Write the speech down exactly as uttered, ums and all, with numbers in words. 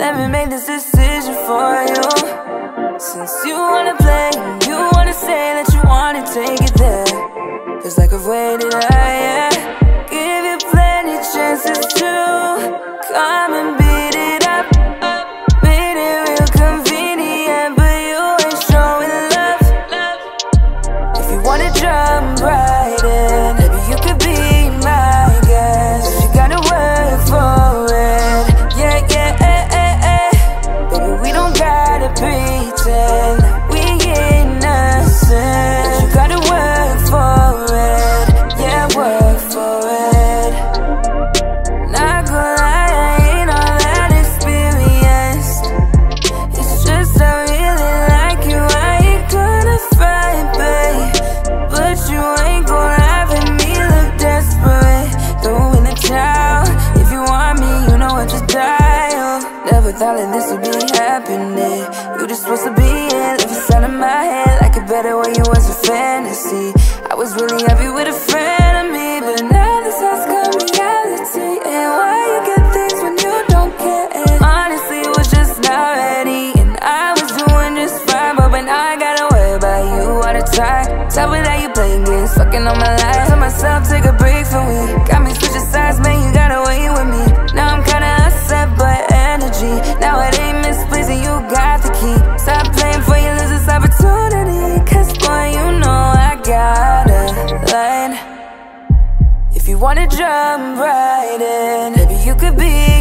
let me make this decision for you. Since you wanna play, you wanna say that you wanna take it there. Feels like I've waited, I, yeah. Give you plenty chances to come and beat it up. Made it real convenient, but you ain't showing love. If you wanna jump right in, maybe you could be my guest. But you gotta work for it, yeah, yeah, eh, eh, eh. Baby, we don't gotta pretend we innocent. But you gotta work for it, yeah, work for it. Not gonna lie, I ain't all that experienced. It's just I really like you, I ain't gonna fight, babe. But you ain't gonna have me look desperate. Throw in the towel, if you want me, you know what to dial. Never thought that this would be happening. You just supposed to be in, live inside of my head like a better way you was a fantasy. I was really happy with a friend of me, but now this has come reality. And why you get things when you don't care? And honestly, it was just not ready, and I was doing just fine. But when I gotta worry about you all the time, stop with how you playing games, fucking on my life. Tell myself, take a break from me. Got me switching sides, man, you got away with me. Now I'm kinda upset, but energy now it ain't misplaced, and you got the key. Stop playing for you, lose this opportunity. Cause boy, you know I got a line. If you wanna jump right in, maybe you could be